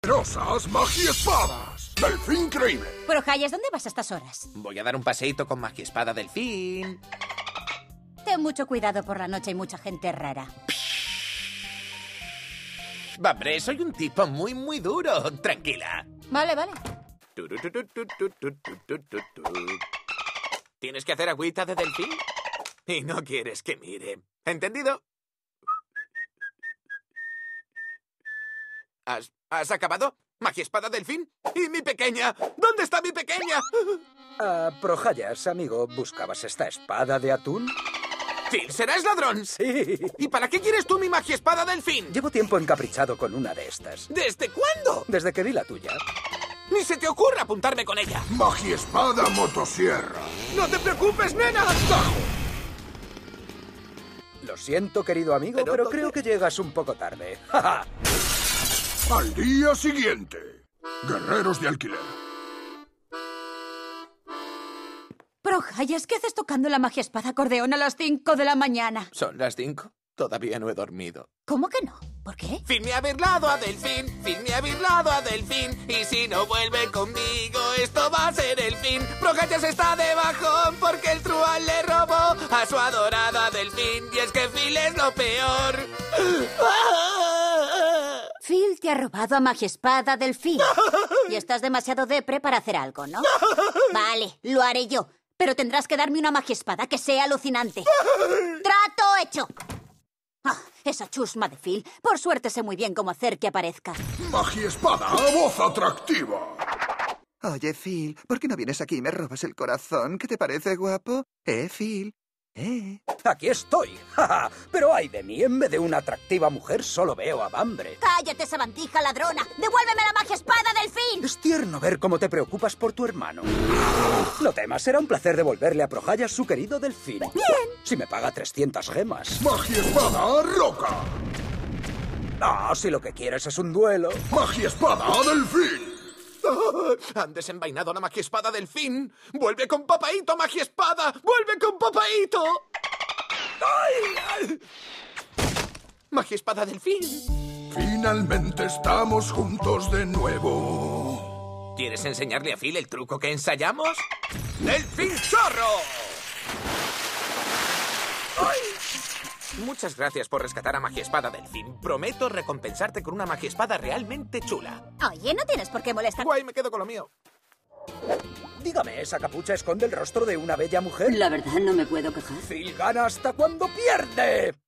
Poderosas magiespadas. Delfín increíble. Pero, Hayes, ¿dónde vas a estas horas? Voy a dar un paseíto con Magiespada Delfín. Ten mucho cuidado por la noche, hay mucha gente rara. Hombre, soy un tipo muy duro. Tranquila. Vale, vale. ¿Tienes que hacer agüita de delfín? Y no quieres que mire. ¿Entendido? ¿Has acabado? ¿Magiespada Delfín? ¿Y mi pequeña? ¿Dónde está mi pequeña? Prohayas, amigo, ¿buscabas esta espada de atún? ¡Phil, serás ladrón! Sí. ¿Y para qué quieres tú mi Magiespada Delfín? Llevo tiempo encaprichado con una de estas. ¿Desde cuándo? Desde que vi la tuya. ¡Ni se te ocurra apuntarme con ella! Magiespada motosierra. ¡No te preocupes, nena! ¡Bajo! Lo siento, querido amigo, pero creo que llegas un poco tarde. ¡Ja, ja! Al día siguiente. Guerreros de alquiler. Pero, Hayes, ¿qué haces tocando la magiespada acordeón a las 5 de la mañana? ¿Son las 5? Todavía no he dormido. ¿Cómo que no? ¿Por qué? Phil me ha birlado a Delfín, Phil me ha birlado a Delfín. Y si no vuelve conmigo, esto va a ser el fin. Prohayas está de bajón porque el truán le robó a su adorada Delfín. Y es que Phil es lo peor. Phil te ha robado a Magiespada Delfín. Y estás demasiado depre para hacer algo, ¿no? Vale, lo haré yo. Pero tendrás que darme una magiespada que sea alucinante. ¡Trato hecho! Ah, esa chusma de Phil. Por suerte sé muy bien cómo hacer que aparezca. Magiespada a voz atractiva. Oye, Phil, ¿por qué no vienes aquí y me robas el corazón? ¿Qué te parece, guapo? Phil? Aquí estoy. ¡Ja, ja! Pero ay de mí, en vez de una atractiva mujer, solo veo a Bambre. ¡Cállate, sabandija ladrona! ¡Devuélveme la magiespada Delfín! Es tierno ver cómo te preocupas por tu hermano. No temas, será un placer devolverle a Prohayas su querido delfín. Bien. Si me paga 300 gemas. Magiespada roca. No, si lo que quieres es un duelo. Magiespada delfín. Han desenvainado la Magiespada Delfín. ¡Vuelve con Papaíto, Magiespada! ¡Vuelve con Papaíto! ¡Ay! ¡Magiespada Delfín! Finalmente estamos juntos de nuevo. ¿Quieres enseñarle a Phil el truco que ensayamos? ¡Delfín Zorro! ¡Ay! Muchas gracias por rescatar a Magiespada Delfín. Prometo recompensarte con una Magiespada realmente chula. Oye, no tienes por qué molestar. Guay, me quedo con lo mío. Dígame, ¿esa capucha esconde el rostro de una bella mujer? La verdad, no me puedo quejar. Phil gana hasta cuando pierde.